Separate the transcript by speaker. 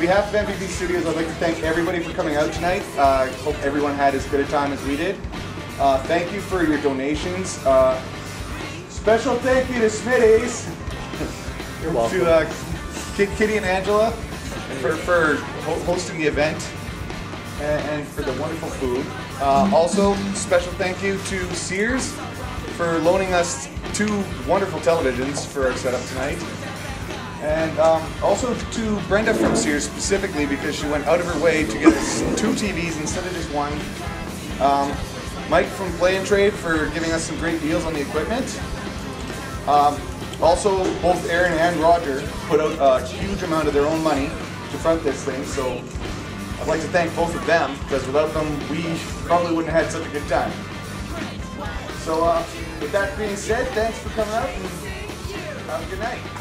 Speaker 1: behalf of MVP Studios, I'd like to thank everybody for coming out tonight. Hope everyone had as good a time as we did. Thank you for your donations. Special thank you to Smitty's.
Speaker 2: You're welcome.
Speaker 1: To Kitty and Angela for hosting the event and for the wonderful food. Also, special thank you to Sears for loaning us 2 wonderful televisions for our setup tonight. And also to Brenda from Sears specifically, because she went out of her way to get us 2 TVs instead of just 1. Mike from Play and Trade for giving us some great deals on the equipment. Also, both Aaron and Roger put out a huge amount of their own money to front this thing, so I'd like to thank both of them, because without them we probably wouldn't have had such a good time. So with that being said, thanks for coming out and have a good night.